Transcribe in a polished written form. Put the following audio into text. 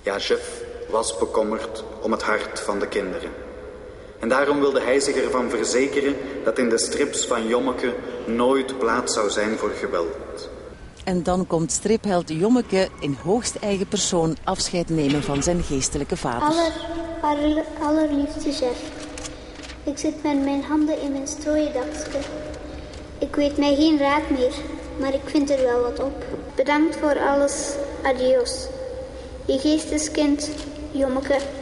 Ja, Jef was bekommerd om het hart van de kinderen. En daarom wilde hij zich ervan verzekeren dat in de strips van Jommeke nooit plaats zou zijn voor geweld. En dan komt stripheld Jommeke in hoogst eigen persoon afscheid nemen van zijn geestelijke vader. Allerliefste Jef, ik zit met mijn handen in mijn strooien dakske. Ik weet mij geen raad meer, maar ik vind er wel wat op. Bedankt voor alles. Adios. Je geesteskind, Jommeke.